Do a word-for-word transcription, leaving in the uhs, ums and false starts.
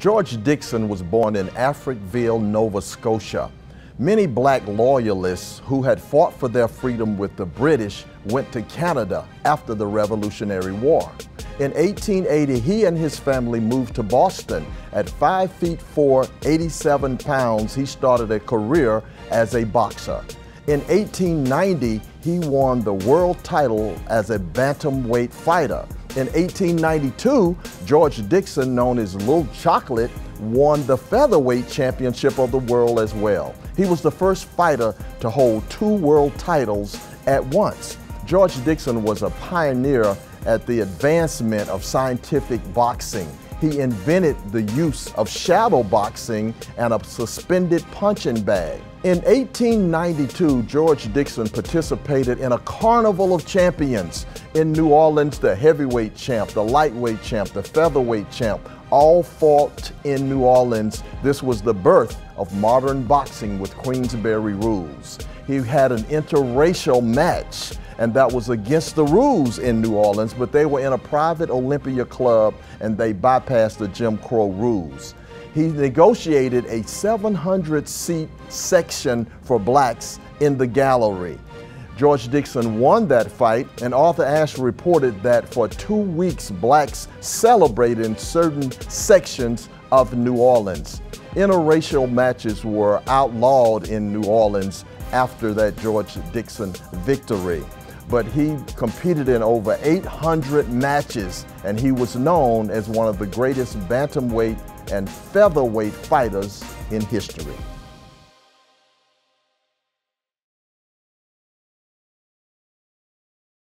George Dixon was born in Africville, Nova Scotia. Many black loyalists who had fought for their freedom with the British went to Canada after the Revolutionary War. In eighteen eighty, he and his family moved to Boston. At five feet four, eighty-seven pounds, he started a career as a boxer. In eighteen ninety, he won the world title as a bantamweight fighter. In eighteen ninety-two, George Dixon, known as Little Chocolate, won the featherweight championship of the world as well. He was the first fighter to hold two world titles at once. George Dixon was a pioneer at the advancement of scientific boxing. He invented the use of shadow boxing and a suspended punching bag. In eighteen ninety-two, George Dixon participated in a carnival of champions. In New Orleans, the heavyweight champ, the lightweight champ, the featherweight champ, all fought in New Orleans. This was the birth of modern boxing with Queensberry rules. He had an interracial match, and that was against the rules in New Orleans, but they were in a private Olympia club and they bypassed the Jim Crow rules. He negotiated a seven hundred seat section for blacks in the gallery. George Dixon won that fight, and Arthur Ashe reported that for two weeks blacks celebrated in certain sections of New Orleans. Interracial matches were outlawed in New Orleans after that George Dixon victory. But he competed in over eight hundred matches, and he was known as one of the greatest bantamweight and featherweight fighters in history.